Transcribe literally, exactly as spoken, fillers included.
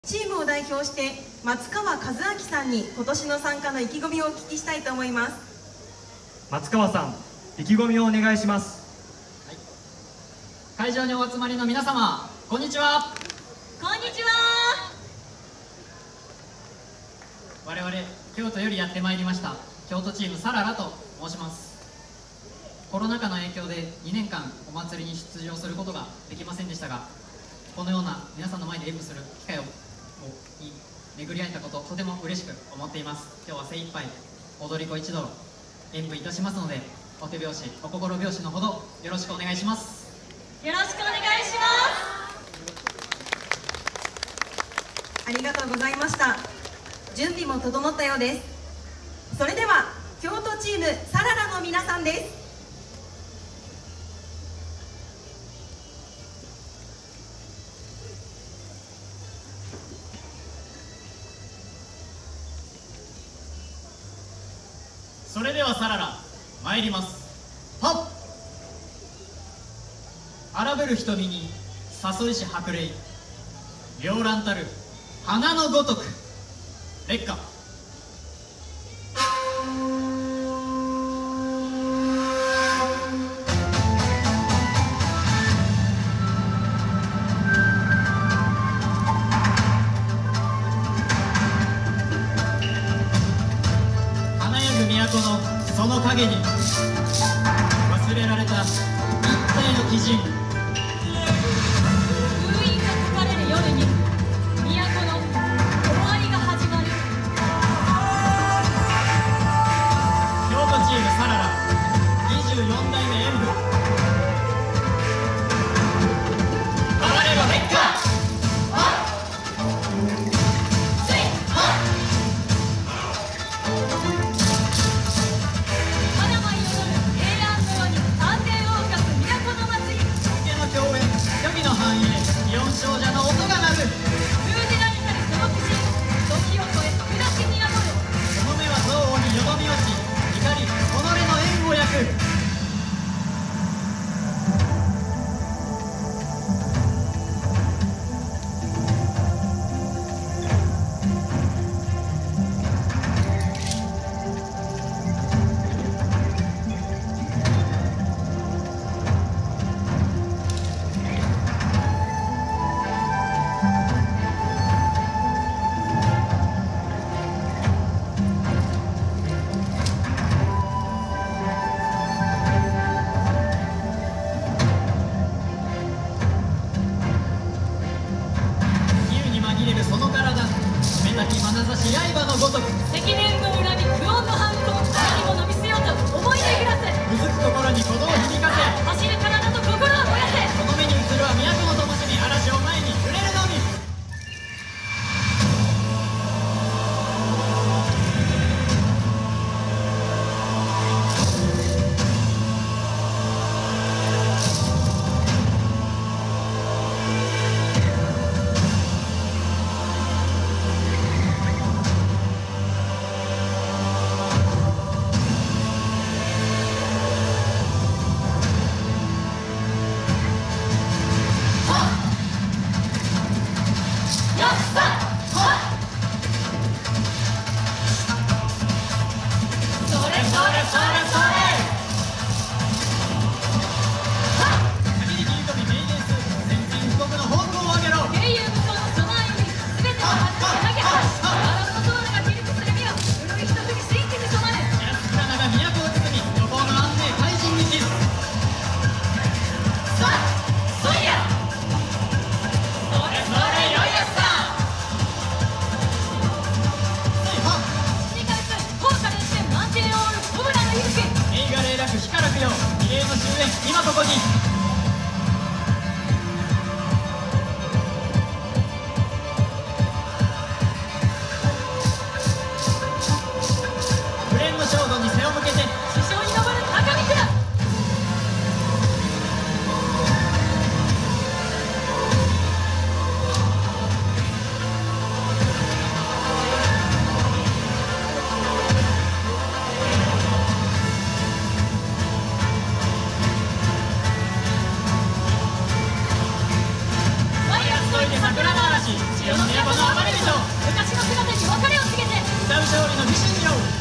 チームを代表して松川和明さんに今年の参加の意気込みをお聞きしたいと思います。 松川さん、意気込みをお願いします。 はい、会場にお集まりの皆様、こんにちは。 こんにちは。 我々京都よりやってまいりました京都チームサララと申します。コロナ禍の影響でにねんかんお祭りに出場することができませんでしたが、このような皆さんの前で演舞する機会をに巡り合えたこと、とても嬉しく思っています。今日は精一杯踊り子一同演舞いたしますので、お手拍子お心拍子のほどよろしくお願いします。 よろしくお願いします。 ありがとうございました。準備も整ったようです。それでは京都チームサララの皆さんです。 それではサララ参ります。はっ、荒ぶる瞳に誘いし白麗、両乱たる花のごとく烈火。都のその影に忘れられた一体の鬼人、 封印が解かれる夜に都の終わりが始まる。 京都チームサララにじゅうよんだいめ演舞、暴れろ烈火。少女の音が鳴る。 封じられたるその苦心、時を超え下しに宿る。 その目は憎悪によどみ落ち、怒り己の縁を焼く。その体、目たき眼差し刃のごとく、 積年の恨み苦音の反抗、何も伸びせよと思い巡らせ、 うずく心に鼓動を響かせ、 走る体と心を燃やせ。 その目に映るは都の灯火、嵐を前に触れるのみ。 の見せてみろ。